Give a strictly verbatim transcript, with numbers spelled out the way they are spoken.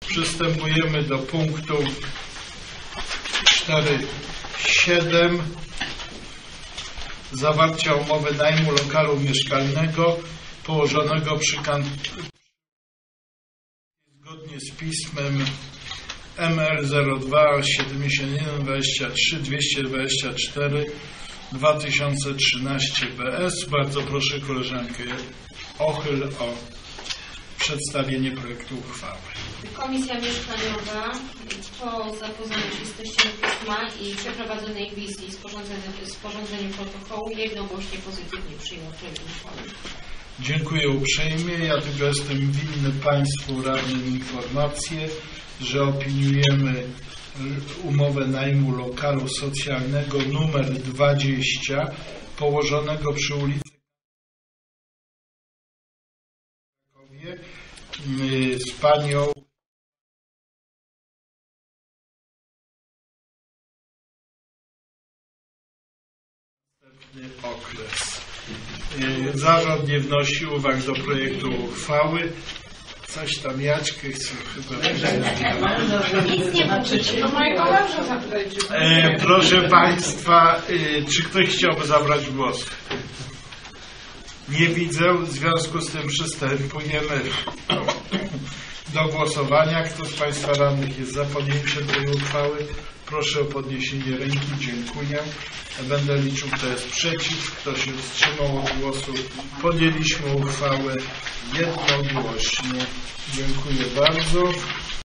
Przystępujemy do punktu cztery siedem. Zawarcia umowy najmu lokalu mieszkalnego położonego przy kantorze zgodnie z pismem M L zero dwa siedemdziesiąt jeden dwadzieścia trzy dwieście dwadzieścia cztery dwa tysiące trzynaście B S. Bardzo proszę koleżankę Ochyl o przedstawienie projektu uchwały. Komisja Mieszkaniowa po zapoznaniu się z treścią pisma i przeprowadzonej wizji i sporządzeniu protokołu jednogłośnie pozytywnie przyjęła projekt uchwały. Dziękuję uprzejmie. Ja tylko jestem winny Państwu radnym informację, że opiniujemy umowę najmu lokalu socjalnego numer dwadzieścia położonego przy ulicy z panią następny okres. Zarząd nie wnosi uwag do projektu uchwały. Coś tam Jaćkę chce chyba. Nic nie ma przeciwko. E, proszę Państwa, e, czy ktoś chciałby zabrać głos? Nie widzę, w związku z tym przystępujemy do głosowania. Kto z Państwa radnych jest za podjęciem tej uchwały? Proszę o podniesienie ręki. Dziękuję. Będę liczył, kto jest przeciw, kto się wstrzymał od głosu. Podjęliśmy uchwałę jednogłośnie. Dziękuję bardzo.